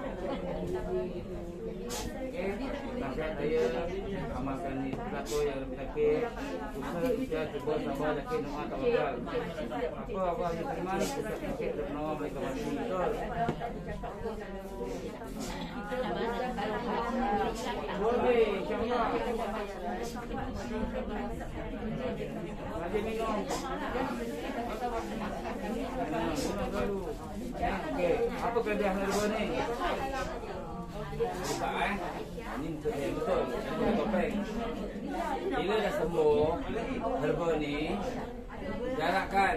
Okey, nasihat saya amalkan ni satu yang lebih sakit. Usaha ikhtiar cuba sabar yakin doa tawakal. Apa apa yang terima setiap sakit terpenuh mereka mati betul. Boleh, insya-Allah. Lagi minum. Minum dulu. Okey, apa kelebihan herba ni? Buka eh. Ini betul betul. Ini topeng. Bila dah sembuh herba ni, jarakkan.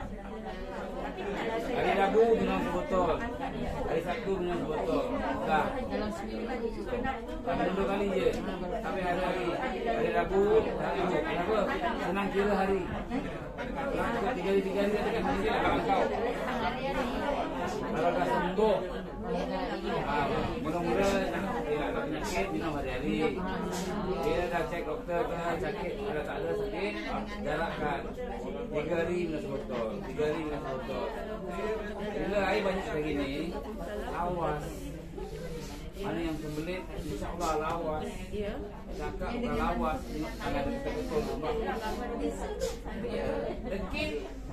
Hari Rabu minum sebotol. Hari Sabtu minum sebotol. Dah. Dalam seminggu. Minum dua kali je. Sampai hari-hari. Hari Rabu, hari Rabu. Kenapa? Senang kira hari. Kalau tiga hari tiga hari ada kan hari dia akan kau. Kalau dah sembuh, ah, mula-mula dia nak penyakit minum hari-hari. Bila dah cek doktor ke sakit, ada tak ada sakit, jarakkan. Tiga hari minum sebotol, tiga hari minum sebotol. Bila air banyak lagi ni, awas. Mana yang Sembelit, insyaAllah lawas. Ya. Cakap bukan lawas. Tangan kita betul rumah. Ya, dekil.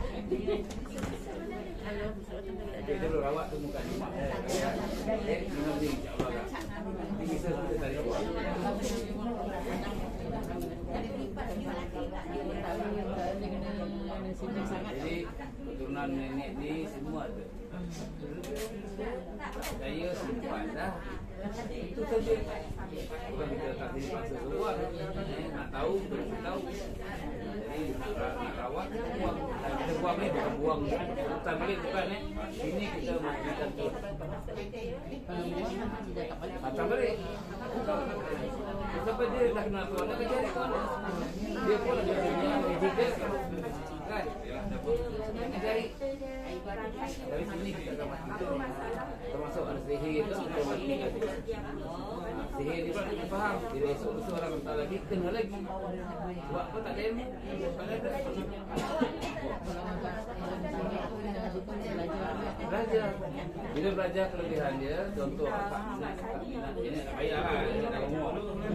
Halo, selamat datang. Dia dulu rawat tu muka rumah. Eh, minum ni insyaAllah lah. Ini bisa kita tarik buat. Jadi keturunan nenek ni semua ada. Saya sempat dah. Itu saja. Bukan kita tak dipaksa keluar. Eh, nak tahu, kita tahu. Jadi nak, nak rawat, kita buang. Dan kita buang ni bukan buang. Hutan balik bukan eh. Ini kita makan tu. Hantar balik. Sampai dia dah kenal tuan, dia kerja di tuan. Dia pun ada dunia medical. Kan? Dia cari. Dari sini kita akan mati. Termasuk ada sihir tu, kita mati kan. Sihir ni pun kita faham. Dia esok besok orang minta lagi, kena lagi. Sebab apa tak ada ilmu? Tak ada. Belajar. Bila belajar kelebihan dia, contoh akak minat, akak minat. Ini nak bayar lah, ini nak umur.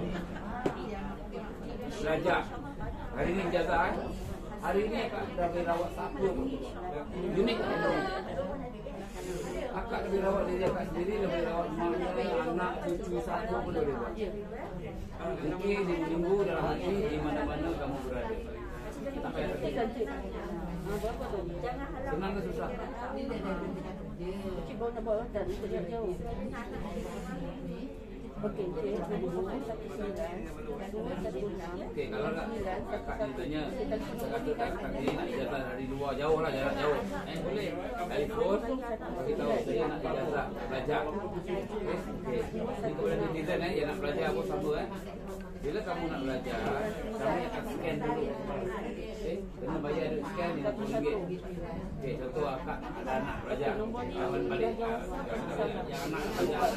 Belajar. Hari ni ijazah kan? Hari ni akak dah boleh rawat siapa pun. Unik tak ada. Akak dah boleh rawat diri akak sendiri, dah boleh rawat maknya, anak, cucu, siapa pun boleh buat. Mungkin di minggu dalam hati, di mana-mana kamu berada. Tak payah terkejut. Senang ke susah? Cik bawa nak bawa dan itu dia jauh. Okey, cik satu satu sembilan dua satu enam. Okey, kalau nak kakak ni tanya, saya kata kakak ni nak ijazah dari luar jauh lah, jarak jauh. Eh boleh. Telefon, bagi tahu saya nak ijazah belajar. Okey, okey. Ini kepada netizen eh, yang nak belajar pun sama eh. Bila kamu nak belajar, kamu akan scan dulu. Okey, kena bayar duit scan lima puluh ringgit. Okey, contoh akak ada anak belajar. Kawan balik yang anak belajar.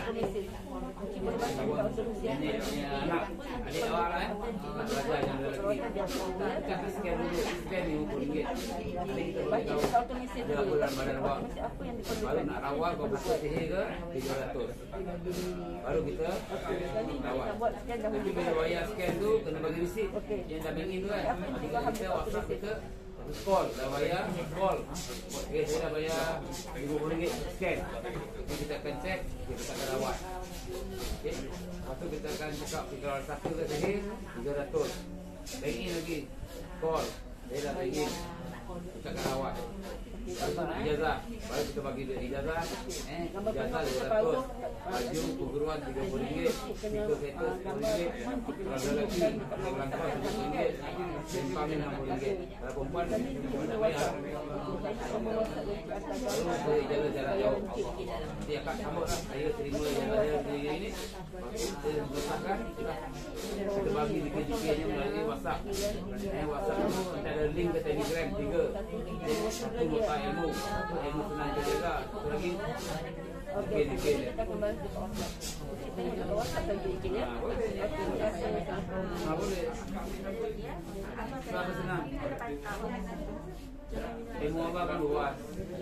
Ini punya anak, adik awak lah eh. Nak belajar yang ada lagi. Kita akan scan dulu, scan lima puluh ringgit. Nanti kita boleh tahu ada apa dalam badan awak. Baru nak rawat, kau buka sihir ke, tiga ratus. Baru kita rawat. Tapi bila bayar scan tu, kena bagi receipt. Yang dah banking tu kan. Kita WhatsApp kita, call, dah bayar, call. Okay, saya dah bayar lima puluh ringgit scan. Jadi kita akan check, kita akan rawat. Okay. Lepas tu kita akan cakap kita rawat satu ke sihir, tiga ratus. Banking lagi, call, saya dah banking. Kita akan rawat. Lepas tu nak ijazah, baru kita bagi duit ijazah. Eh, ijazah lima ratus. Baju, perguruan tiga puluh ringgit. Tiga kereta sepuluh ringgit. Kalau ada lagi, ada langkah tujuh puluh ringgit. Sempang enam puluh ringgit. Kalau perempuan, kita nak bayar. Baru saya ijazah jarak jauh. Nanti akak sambut lah. Saya terima ijazah saya sendiri ini. Lepas tu kita letakkan. Kita bagi di K J K-nya melalui WhatsApp. Eh, WhatsApp tu kita ada link ke Telegram tiga. Satu nota ilmu, satu ilmu senang jaga. Satu lagi K J K dia. Kita kembali ke WhatsApp. Kita ke WhatsApp lagi ikut ya. Boleh. Ha, boleh. Berapa senang? Ilmu abang kan luas.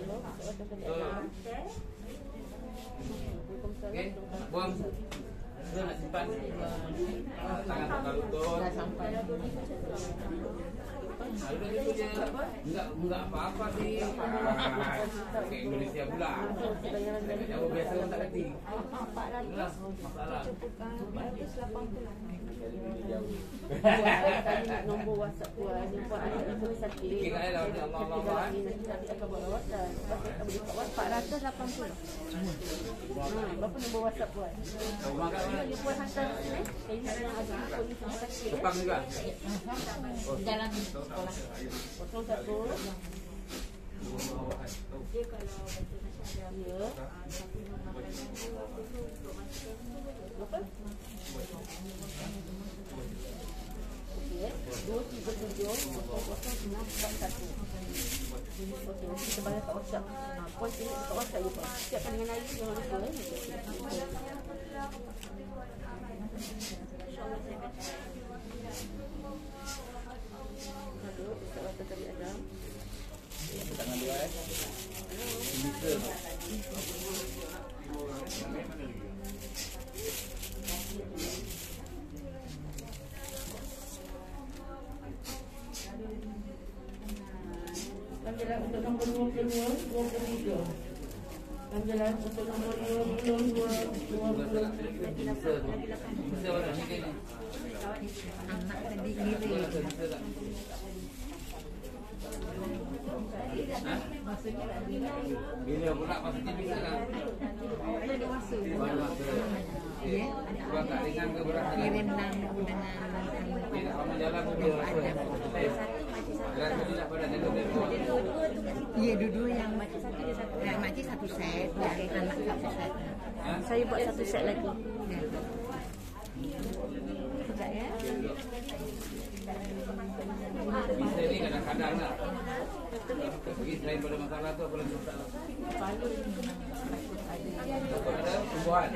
Okey, buang. Kita nak simpan tangan tak lutut. Dah sampai. Ada itu je. Enggak enggak apa-apa sih. Okey, Indonesia pula. Jauh biasa orang tak kerti. Itulah masalah. Nombor WhatsApp puan, puan ada info sakit. Okey, kan Allah Allah Allah. Nanti akan buat WhatsApp. Lepas tu akan beri kat WhatsApp empat ratus lapan puluh. Ha, berapa nombor WhatsApp puan? Rumah kat mana? Dia puan hantar sini. Ini yang ada info ni sama sakit. Sepang juga. Jalan sekolah. Kosong satu. Dia kalau ya. Berapa? Okey, dua tiga tujuh kosong kosong enam empat satu. Okey, kita bayar kat WhatsApp. Ha, puan sini kat WhatsApp lupa. Siapkan dengan air jangan lupa eh. InsyaAllah saya akan cakap. Aduh, Ustaz Wata tadi ada. Tangan dua eh. Bisa. yang ketiga. Ambilan untuk nombor dua puluh dua dua puluh. Bisa tu. Bisa orang ni kan. Anak tadi kiri. Ha? Bila pula maksudnya bisa kan? Ada masa. Baru masa. Ya. Buat tak ringan ke berat kan? Kirim nano dengan Bila kamu jalan mobil ada. Berat tu tidak pada jaga telefon. Iya, dua-dua yang makcik satu dia satu. Ya, makcik satu set, yang anak satu set. Ha? Saya buat satu set lagi. Ya. Sekejap ya. Bisa ni kadang-kadang lah. Bagi selain pada masalah tu apa lagi masalah? Apa ada tumbuhan?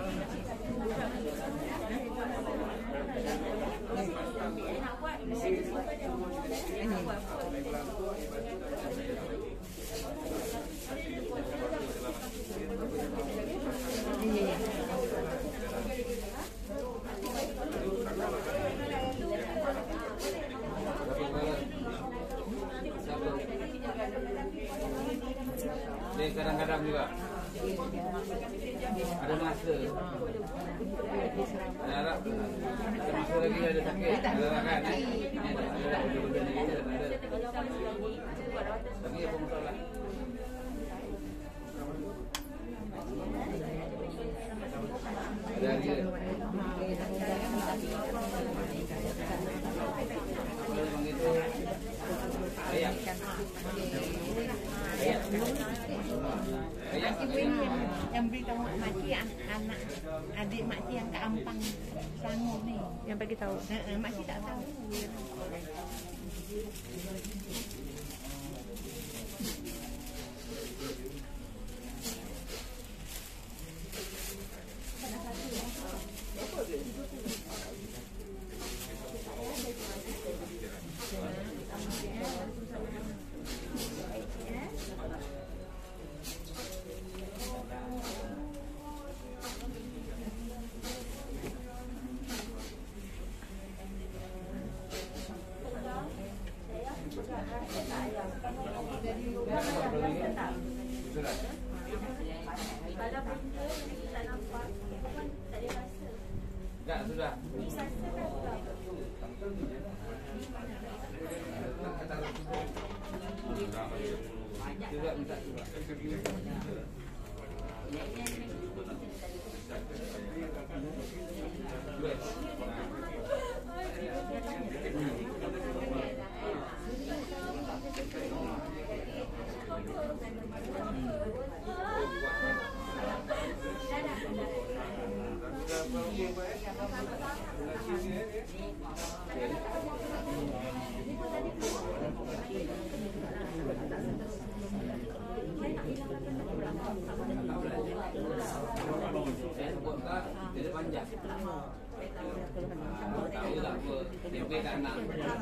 Iya, iya. Dia kadang-kadang juga ada masa. Ada harap ada masa lagi ada sakit, ada kan? Ada ada benda ni ada. Lagi apa masalah? Dari dia. Kalau memang itu ayam. Ayam. Ayam. Yang beri tahu makcik anak adik makcik yang ke Ampang Selangor ni. Yang bagi tahu. Ha, makcik tak tahu. Tak sudah. Juga minta juga. Saya sebut tak, dia panjang. Tahu tak apa, dia tak nak.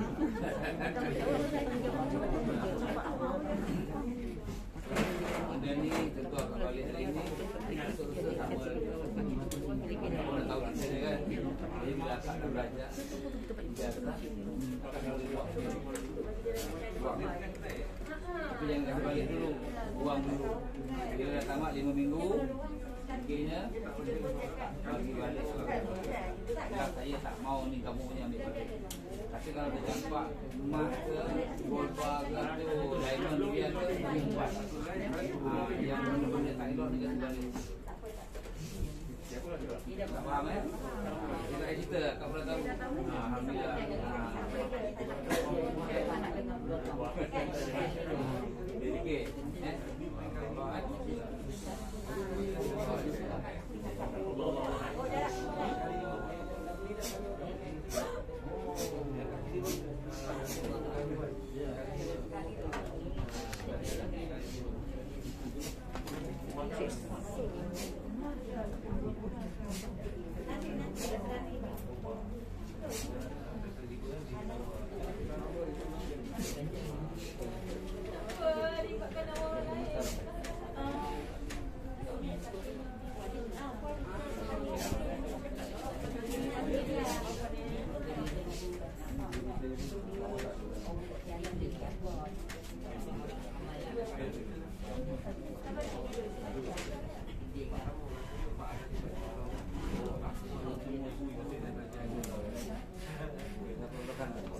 Dan ni tentu akan balik hari ni. Rasa-rasa sama. Orang tahu nak saya kan. Jadi bila akak dah belajar, biasa. Tapi jangan kasih balik dulu, buang dulu. Bila dah tamat lima minggu, akhirnya bagi balik. Ya, saya tak mau ni kamu punya ambil balik. Tapi kalau dia campak emas ke, gold bar ke, tu diamond dia ke, empat. Ah, yang benda-benda tak elok dia kasih balik. Tak faham eh? Dia tak cerita, kau pernah tahu? Ah, Alhamdulillah. Dedicate, eh? Allah eh?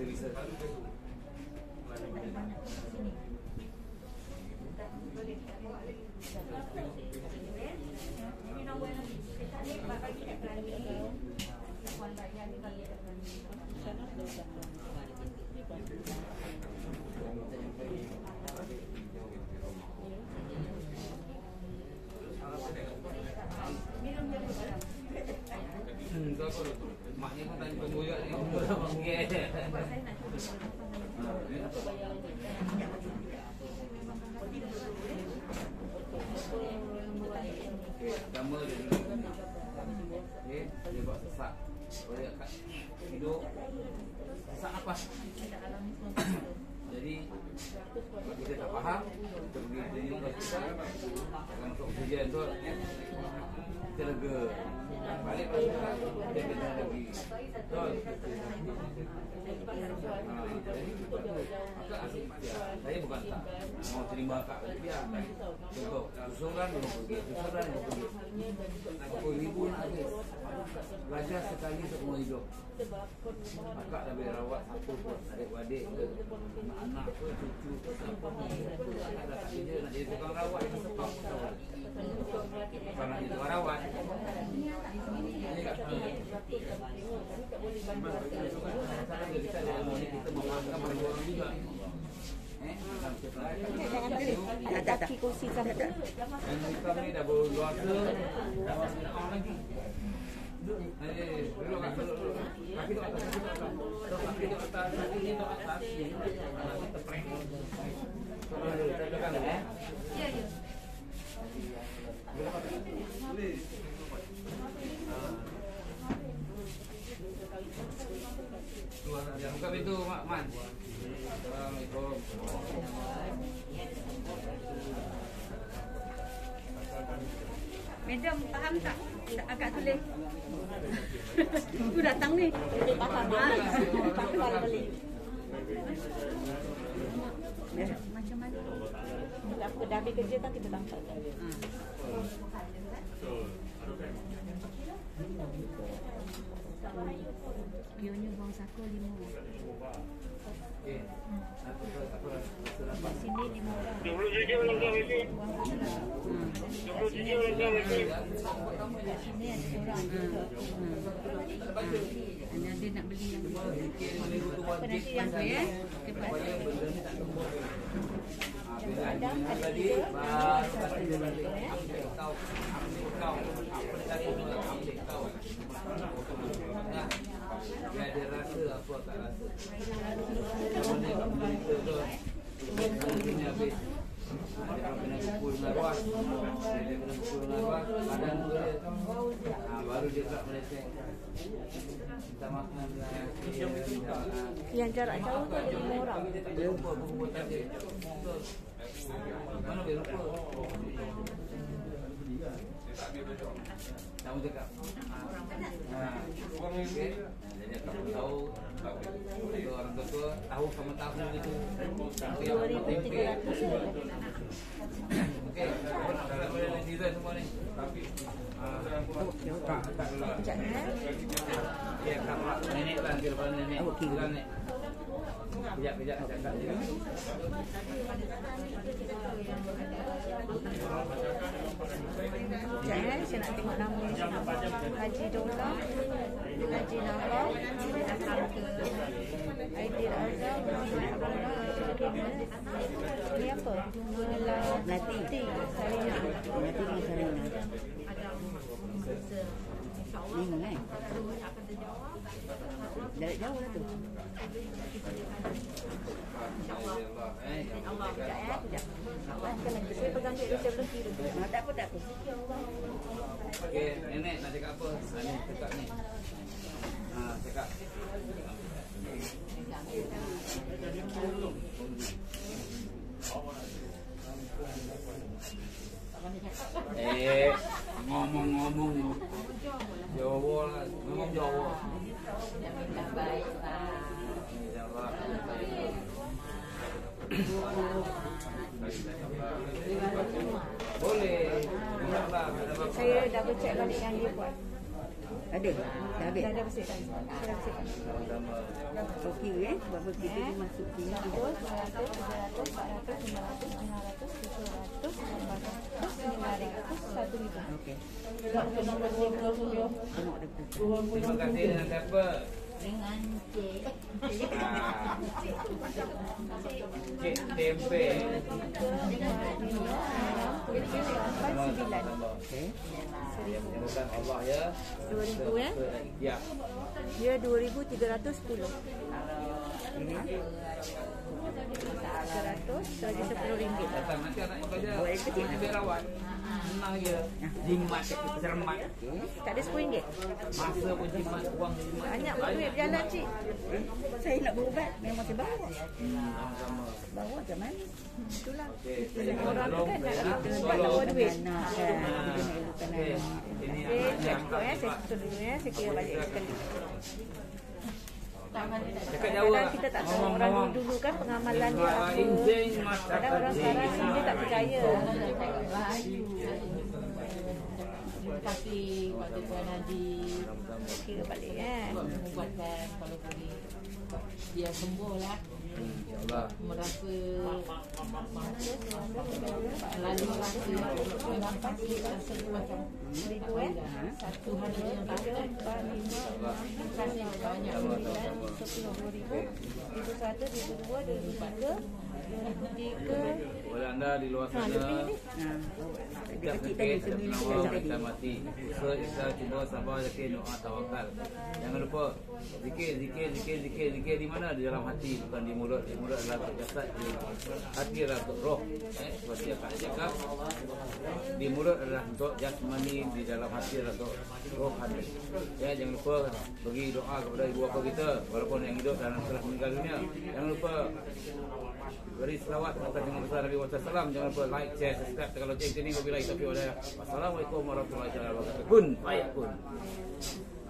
bisa-bisa. Hmm, tu apa tu? Maknya pun tanya pemboyak ni, orang panggil. Pertama dia dulu. Okey, dia buat sesak. Boleh kat hidup. Sesak apa? Jadi kalau kita tak faham, kita pergi klinik hospital, akan masuk oksigen tu, kita lega. Balik hospital, dia kena lagi. Betul. Akak asyik dia. Saya bukan tak mau terima akak dia. Contoh, susuran dia mau pergi, susuran dia mau pergi. Pukul ribu nak habis. Belajar sekali seumur hidup. Akak dah boleh rawat satu pun, adik-adik ke, anak ke, cucu ke, siapa pun. Akak dah tak kerja, nak jadi tukang rawat, yang sepap pun tahu. Bukan nak jadi tukang rawat. Ini kat sini. Masalah dia kita ada ilmu ni, kita memaafkan bagi orang juga. Eh, Jangan beli. Ada kaki kursi kan? yang hitam ni dah berluasa, dah masuk nak lagi. Eh, duduk kat duduk duduk. Kaki tu atas, kaki tu atas. Kaki tu atas, kaki ni tu atas. Nanti terpreng. Tolong dulu, kita tekan eh. Ya, ya. Boleh. Buka pintu, Mak Man. Assalamualaikum. Madam, faham tak? Agak tulis. Tu datang ni. Dia faham kan? Faham balik. Macam mana? Apa dah habis kerja kan kita tangkap. Pionnya buang sako lima orang. Okey. Apa apa apa Di sini lima orang. dua puluh tujuh lengkap itu. dua puluh tujuh lengkap itu. Di sini ada seorang. Hanya dia nak beli yang apa nanti yang tu ya? Cepat. ada tadi baru kata dia balik ambil kau ambil kau apa tadi tu ambil kau nah dia ada rasa apa tak rasa mana kat berita tu ini habis dia kena pukul dengan ruas dia kena pukul dengan ruas badan tu dia ha, baru dia tak meleceh minta makan Yang jarak jauh tu ada lima orang. dia lupa perbuatan dia mana dia lupa kamu cakap ha, okey jadi kamu tahu kalau orang tua tahu kamu tahu itu dua ribu tiga ratus. okey kalau boleh netizen semua ni tapi tak tak dulu Sekejap eh. ya kakak nenek lah di depan nenek okey nenek kejap kejap cakap dia Sekejap eh. Saya nak tengok nama ni. Haji Dola, Haji Nafal, Aidil Azam, Muhammad Abdullah, ni apa? Nati Sarina. Nati dengan Sarina. Lima kan? Dari jauh lah tu. InsyaAllah eh Allah, sekejap eh. Sekejap. Saya pegang duit saya belum kira. Tak apa, tak apa. okey nenek nak cakap apa ha, ni cakap ni ha cakap eh ngomong-ngomong Jawa lah ngomong Jawa InsyaAllah boleh InsyaAllah Saya double check balik yang dia buat. Ada. Dah habis. Dah ada bersihkan. Dah bersihkan. Sama-sama. Okey eh. Sebab kita dia masuk sini. seratus, dua ratus, tiga ratus, empat ratus, lima ratus, enam ratus, tujuh ratus, lapan ratus, sembilan ratus, satu ribu. Okey. Tak kena berapa dulu. Tengok dia tu. Terima kasih dengan siapa? Dengan cik. Ah. Cik Tempe. Sembilan. Okey. Yang menyebutkan Allah ya. Dua ribu eh. Ya. Dia dua ribu tiga ratus sepuluh. Ini. Seratus, lagi sepuluh ringgit. Datang nanti anak belajar. Buat yang kecil. Biar rawat. Senang je. Jimat, cermat. Tak ada sepuluh ringgit. Masa pun jimat, uang jimat. Banyak pun duit berjalan cik. Saya nak berubat memang saya bawa. Sama-sama. Bawa macam mana? Itulah. Okey. Orang tu kan nak Tolong. dapat bawa duit. Anak kan. Kita nak elokkan Okey. anak. Ini Okey, anak saya yang cukup ya. Saya tutup dulu ya. Saya kira balik sekali. dekat Jawa. Kadang kita tak tahu orang dulu kan pengamalan dia apa. Kadang orang sekarang dia tak percaya. Terima kasih kepada Tuan Haji. Kira balik kan. Menguatkan kalau boleh dia sembuh lah. InsyaAllah. Merasa lalu rasa nampak dia rasa macam Seribu eh. satu hari yang tak Tiga, empat, lima, enam, terima kasih banyak. sembilan, sepuluh, dua ribu, ribu satu, ribu dua, dua ribu tiga, dua ribu tiga. Oleh anda di luar Ha, sana, lebih ni. Ha. Dia setiap kecil sakit tadi ada sembilan penawa kita tadi. kita mati. Usaha Isa cuba sabar yakin doa tawakal. Jangan lupa zikir zikir zikir zikir zikir di mana? Di dalam hati, bukan di mulut. Di mulut adalah untuk jasad, di hati adalah untuk roh. Eh, seperti yang Pak cakap, di mulut adalah untuk jasmani, di dalam hati adalah untuk roh hati. Ya, jangan lupa bagi doa kepada ibu bapa kita walaupun yang hidup dan telah meninggal dunia. Jangan lupa beri selawat atas nama besar Nabi Muhammad sallallahu alaihi wasallam. Jangan lupa like, share, subscribe. Kalau cek ini wabillahi taufiq wal hidayah. Wassalamualaikum warahmatullahi wabarakatuh. Kun fayakun.